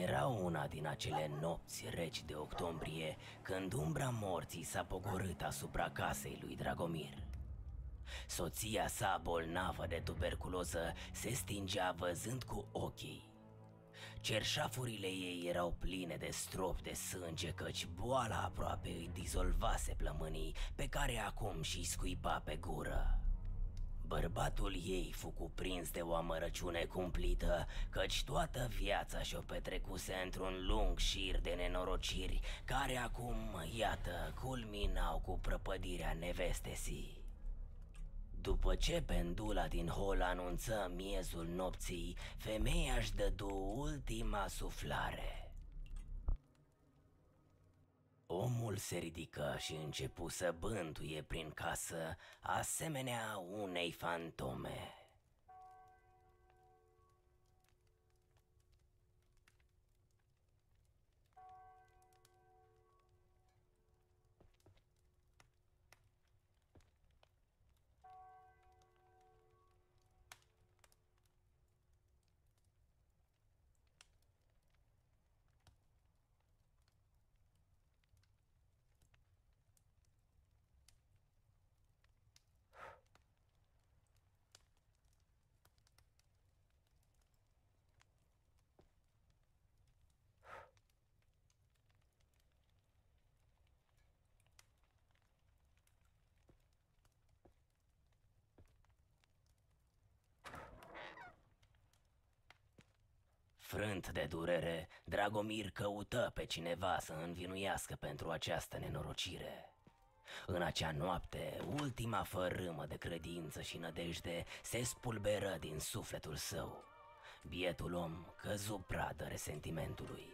Era una din acele nopți reci de octombrie, când umbra morții s-a pogorât asupra casei lui Dragomir. Soția sa, bolnavă de tuberculoză, se stingea văzând cu ochii. Cerșafurile ei erau pline de strop de sânge, căci boala aproape îi dizolvase plămânii, pe care acum și-i scuipa pe gură. Bărbatul ei fu cuprins de o amărăciune cumplită, căci toată viața și-o petrecuse într-un lung șir de nenorociri, care acum, iată, culminau cu prăpădirea nevestesii. După ce pendula din hol anunță miezul nopții, femeia își dădu ultima suflare. Omul se ridică și începu să bântuie prin casă, asemenea unei fantome. Frânt de durere, Dragomir căută pe cineva să învinuiască pentru această nenorocire. În acea noapte, ultima fărâmă de credință și nădejde se spulberă din sufletul său. Bietul om căzu pradă resentimentului.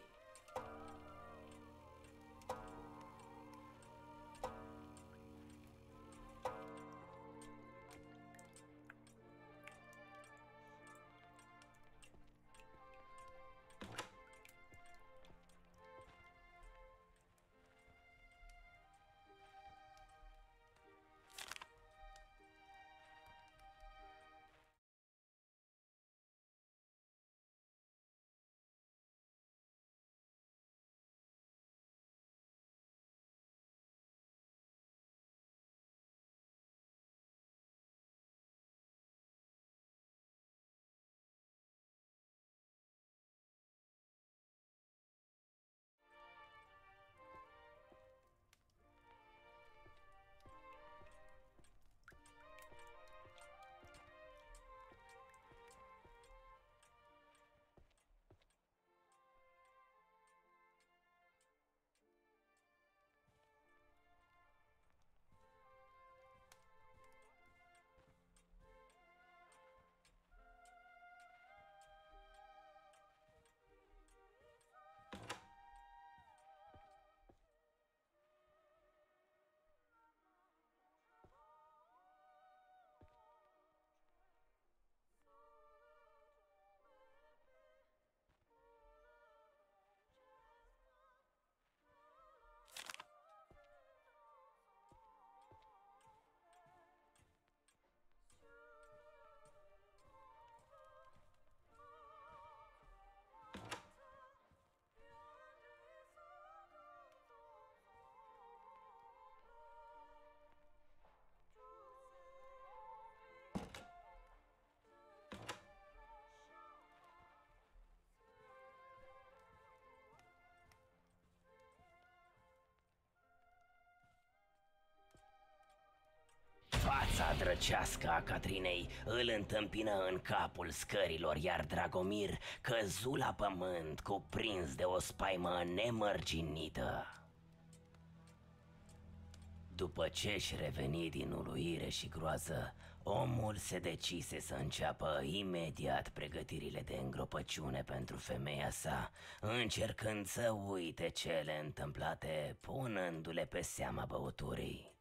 Fața drăcească a Catrinei îl întâmpină în capul scărilor, iar Dragomir căzu la pământ, cuprins de o spaimă nemărginită. După ce își reveni din uluire și groază, omul se decise să înceapă imediat pregătirile de îngropăciune pentru femeia sa, încercând să uite cele întâmplate, punându-le pe seama băuturii.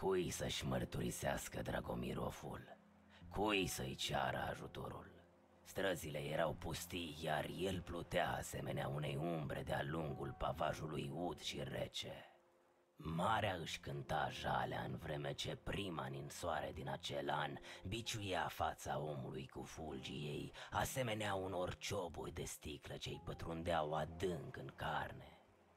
Cui să-și mărturisească Dragomiroful? Cui să-i ceară ajutorul? Străzile erau pustii, iar el plutea asemenea unei umbre de-a lungul pavajului ud și rece. Marea își cânta jalea în vreme ce prima ninsoare din acel an biciuia fața omului cu fulgii ei, asemenea unor cioburi de sticlă ce-i pătrundeau adânc în carne.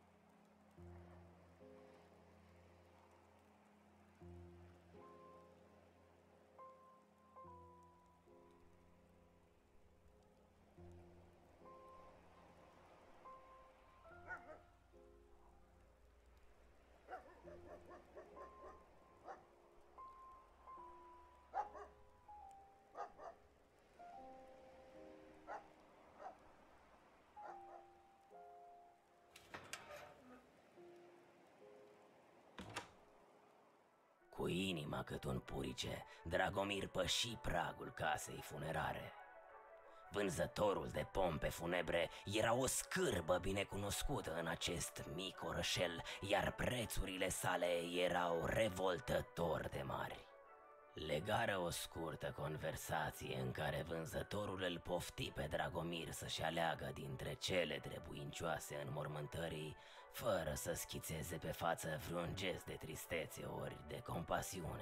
Cu inima cât un purice, Dragomir păși pragul casei funerare. Vânzătorul de pompe funebre era o scârbă binecunoscută în acest mic orășel, iar prețurile sale erau revoltător de mari. Legară o scurtă conversație în care vânzătorul îl pofti pe Dragomir să-și aleagă dintre cele trebuincioase înmormântării, fără să schițeze pe față vreun gest de tristețe ori de compasiune.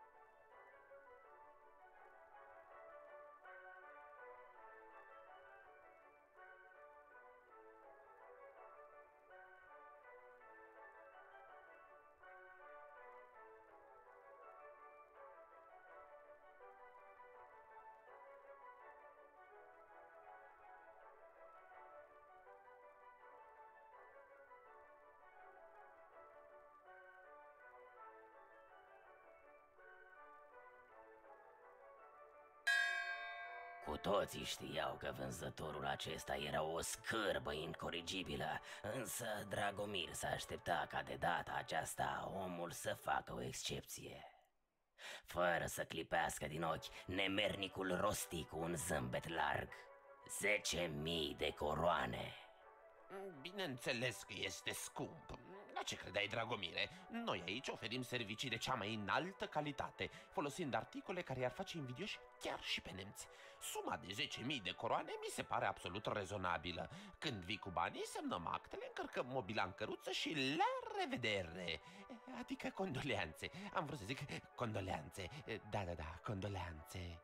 Cu toții știau că vânzătorul acesta era o scârbă incorrigibilă, însă Dragomir se aștepta ca de data aceasta omul să facă o excepție. Fără să clipească din ochi, nemernicul rosti cu un zâmbet larg: 10.000 de coroane. Bineînțeles că este scump. La ce credeai, Dragomire? Noi aici oferim servicii de cea mai înaltă calitate, folosind articole care i-ar face invidioși chiar și pe nemți. Suma de 10.000 de coroane mi se pare absolut rezonabilă. Când vii cu banii, semnăm actele, încărcăm mobila în căruță și la revedere. Adică condoleanțe. Am vrut să zic condoleanțe. Da, condoleanțe.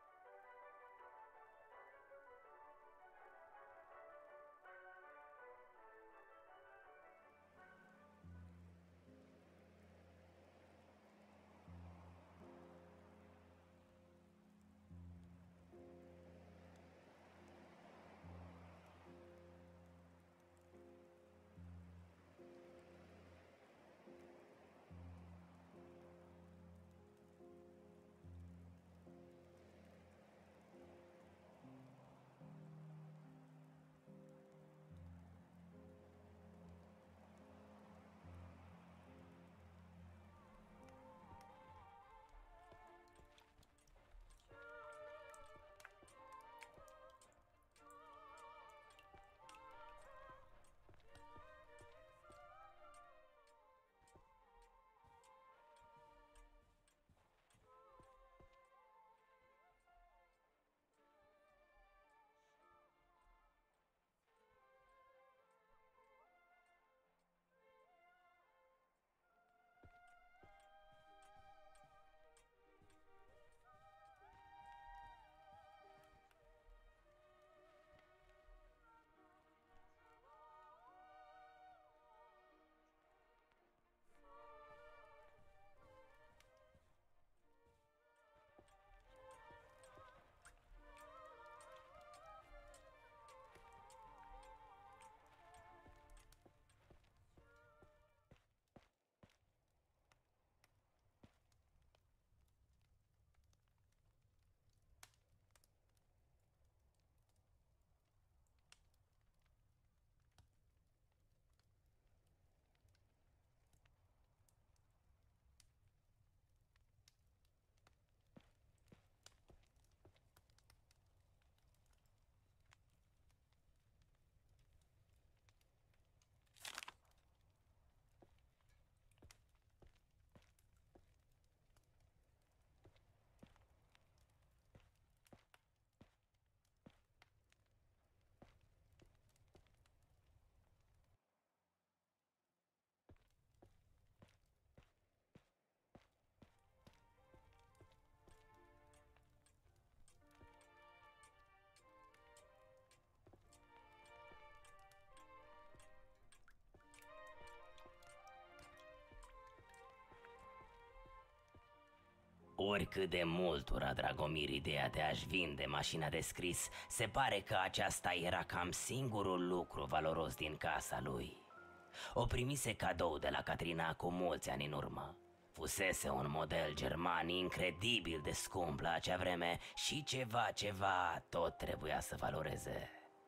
Oricât de mult ura Dragomir ideea de a-și vinde mașina de scris, se pare că aceasta era cam singurul lucru valoros din casa lui. O primise cadou de la Catrina cu mulți ani în urmă. Fusese un model german incredibil de scump la acea vreme și ceva tot trebuia să valoreze.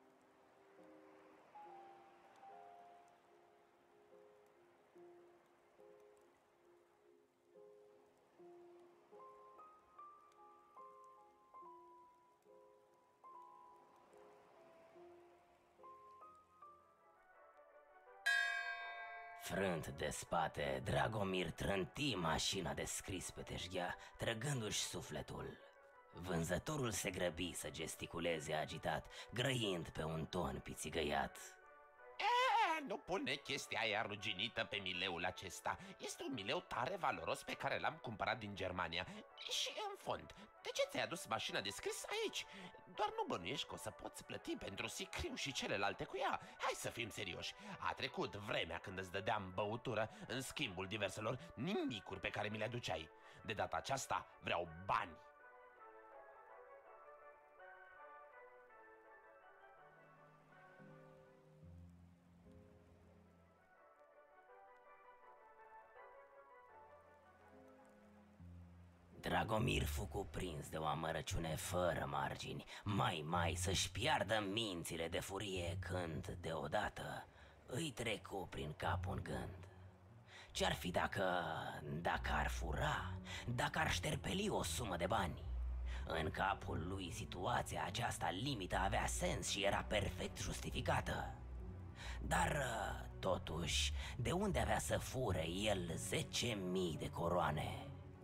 Frânt de spate, Dragomir trânti mașina de scris pe teșghea, trăgându-și sufletul. Vânzătorul se grăbi să gesticuleze agitat, grăind pe un ton pițigăiat. Nu pune chestia aia ruginită pe mileul acesta. Este un mileu tare valoros pe care l-am cumpărat din Germania. Și în fond, de ce ți-ai adus mașina de scris aici? Doar nu bănuiești că o să poți plăti pentru sicriu și celelalte cu ea. Hai să fim serioși. A trecut vremea când îți dădeam băutură în schimbul diverselor nimicuri pe care mi le aduceai. De data aceasta vreau bani. Dragomir fu cuprins de o amărăciune fără margini, mai să-și piardă mințile de furie când, deodată, îi trecu prin cap un gând. Ce-ar fi dacă ar fura, dacă ar șterpeli o sumă de bani? În capul lui situația aceasta limită avea sens și era perfect justificată. Dar, totuși, de unde avea să fure el 10.000 de coroane?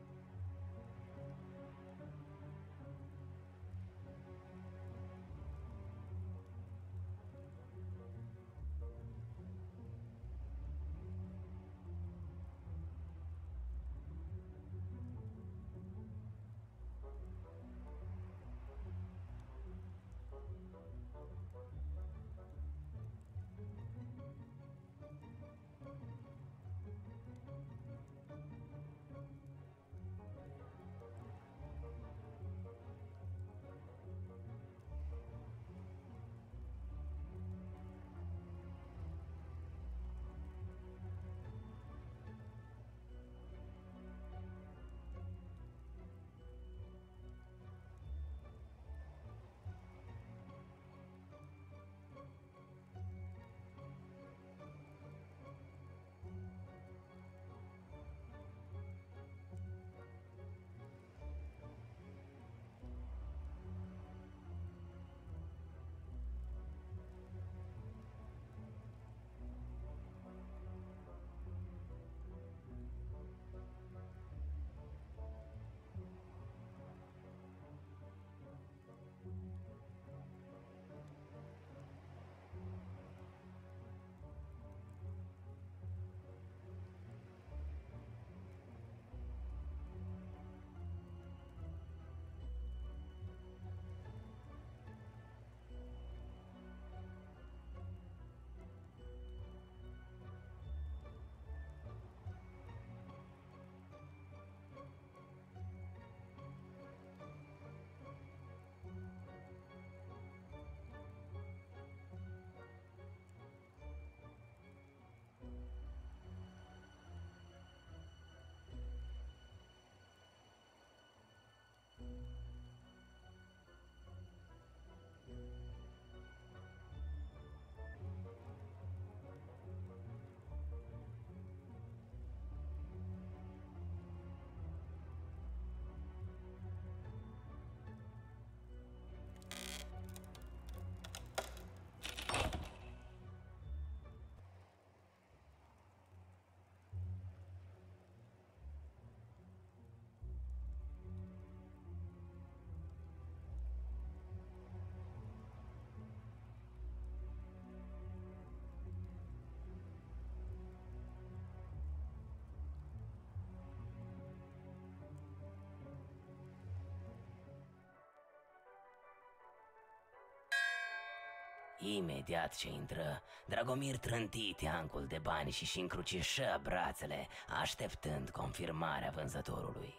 Imediat ce intră, Dragomir trânti teancul de bani și încrucișă brațele, așteptând confirmarea vânzătorului.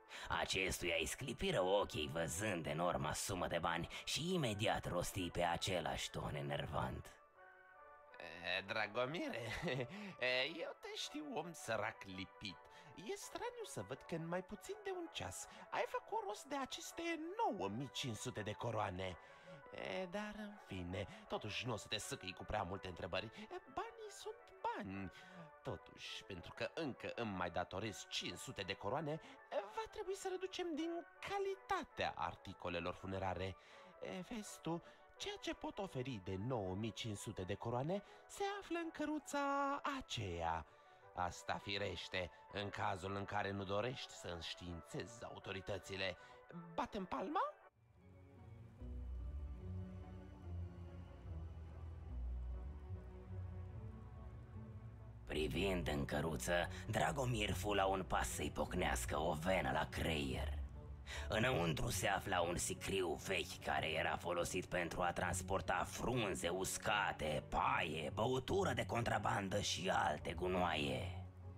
Acestuia îi sclipiră ochii văzând enorma sumă de bani și imediat rosti pe același ton enervant. Dragomire, eu te știu om sărac lipit. E straniu să văd că în mai puțin de un ceas ai făcut rost de aceste 9500 de coroane. Dar în fine, totuși nu o să te săcăi cu prea multe întrebări. Banii sunt bani. Totuși, pentru că încă îmi mai datorezi 500 de coroane, va trebui să reducem din calitatea articolelor funerare. Vezi tu, ceea ce pot oferi de 9500 de coroane se află în căruța aceea. Asta firește, în cazul în care nu dorești să înștiințezi autoritățile. Batem palma? Privind în căruță, Dragomir fu la un pas să-i pocnească o venă la creier. Înăuntru se afla un sicriu vechi care era folosit pentru a transporta frunze uscate, paie, băutură de contrabandă și alte gunoaie.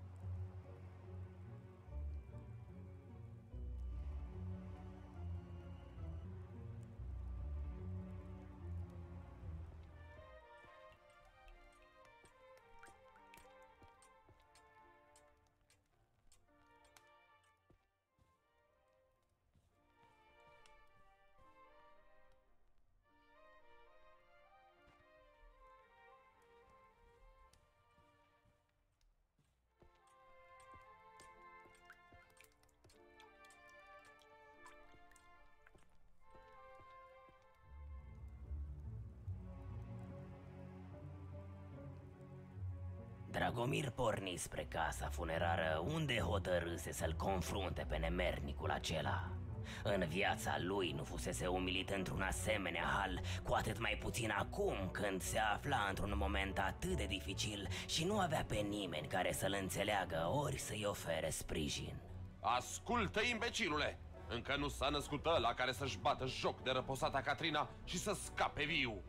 Dragomir porni spre casa funerară, unde hotărâse să-l confrunte pe nemernicul acela. În viața lui nu fusese umilit într-un asemenea hal, cu atât mai puțin acum când se afla într-un moment atât de dificil și nu avea pe nimeni care să-l înțeleagă ori să-i ofere sprijin. Ascultă, imbecilule! Încă nu s-a născut ăla care să-și bată joc de răposata Catrina și să scape viu!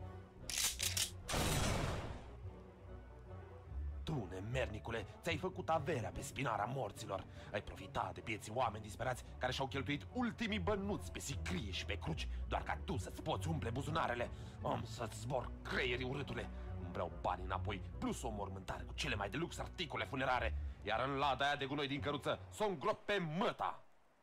Tu, nemernicule, ți-ai făcut averea pe spinarea morților. Ai profitat de pieții oameni disperați care și-au cheltuit ultimii bănuți pe sicrie și pe cruci, doar ca tu să-ți poți umple buzunarele. Am să-ți zbor creierii, urâtule. Îmi vreau bani înapoi, plus o mormântare cu cele mai de lux articole funerare. Iar în lada aia de gunoi din căruță s-o îngrop pe măta.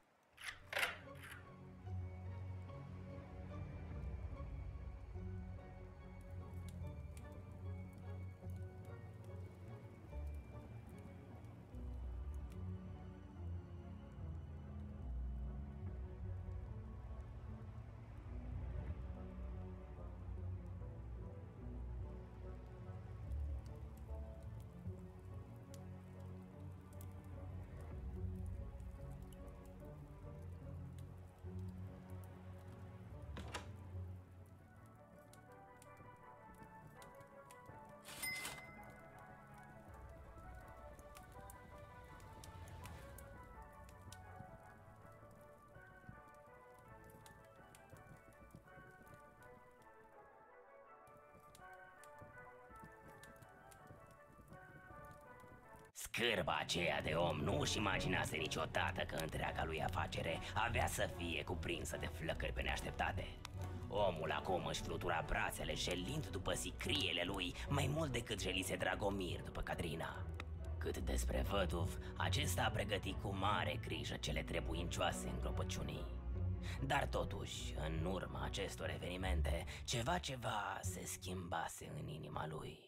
Scârba aceea de om nu își imaginase niciodată că întreaga lui afacere avea să fie cuprinsă de flăcări pe neașteptate. Omul acum își flutura brațele jelind după sicriele lui mai mult decât jelise Dragomir după Catrina. Cât despre văduv, acesta a pregătit cu mare grijă cele trebuincioase îngropăciunii. Dar totuși, în urma acestor evenimente, ceva se schimbase în inima lui.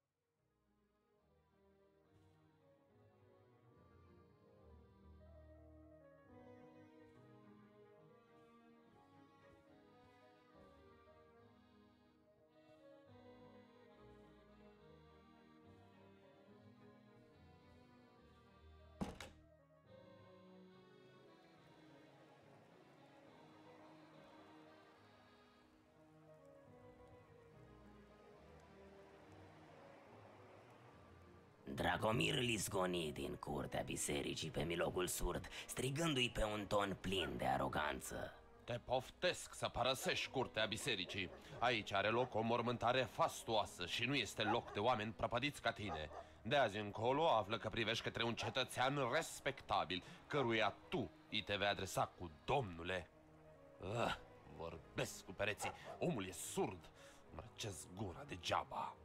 Dragomir îl izgoni din curtea bisericii pe milogul surd, strigându-i pe un ton plin de aroganță. Te poftesc să părăsești curtea bisericii. Aici are loc o mormântare fastuoasă și nu este loc de oameni prăpădiți ca tine. De azi încolo află că privești către un cetățean respectabil, căruia tu te vei adresa cu domnule. Vorbesc cu pereții. Omul e surd. Îmi răcesc gura degeaba.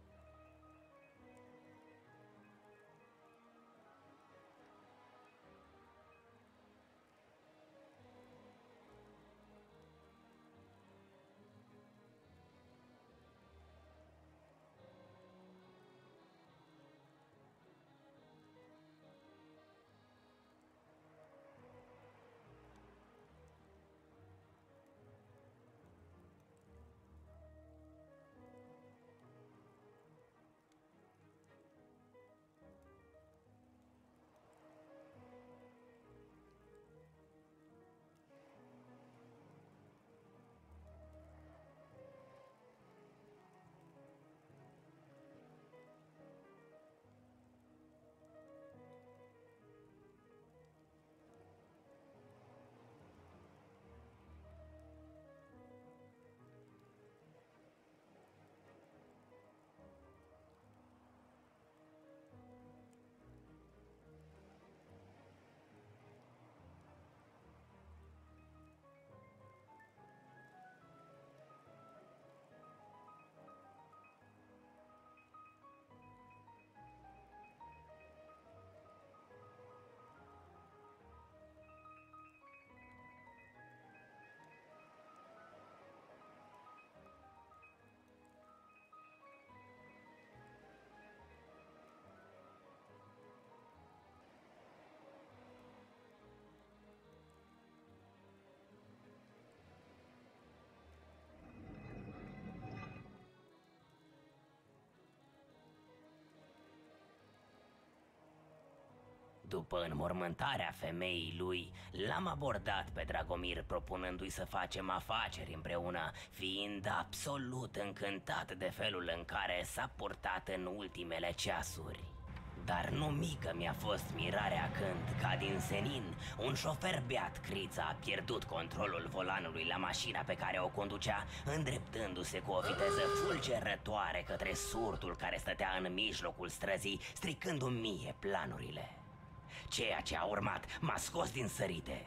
După înmormântarea femeii lui, l-am abordat pe Dragomir propunându-i să facem afaceri împreună, fiind absolut încântat de felul în care s-a purtat în ultimele ceasuri. Dar nu mică mi-a fost mirarea când, ca din senin, un șofer beat criță a pierdut controlul volanului la mașina pe care o conducea, îndreptându-se cu o viteză fulgerătoare către surdul care stătea în mijlocul străzii, stricându-mi mie planurile. Ceea ce a urmat m-a scos din sărite.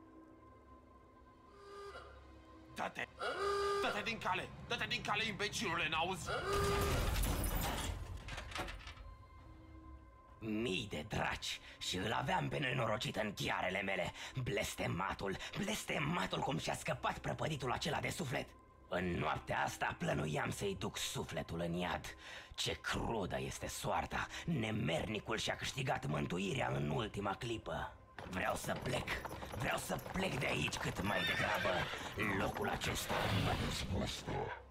Dă-te! Dă-te din cale! Dă-te din cale, imbecilule, n-auzi? Mii de draci și îl aveam pe nenorocit în ghearele mele. Blestematul cum și-a scăpat prăpăditul acela de suflet. În noaptea asta plănuiam să-i duc sufletul în iad. Ce crudă este soarta! Nemernicul și-a câștigat mântuirea în ultima clipă. Vreau să plec de aici cât mai degrabă. Locul acesta mă dezgustă.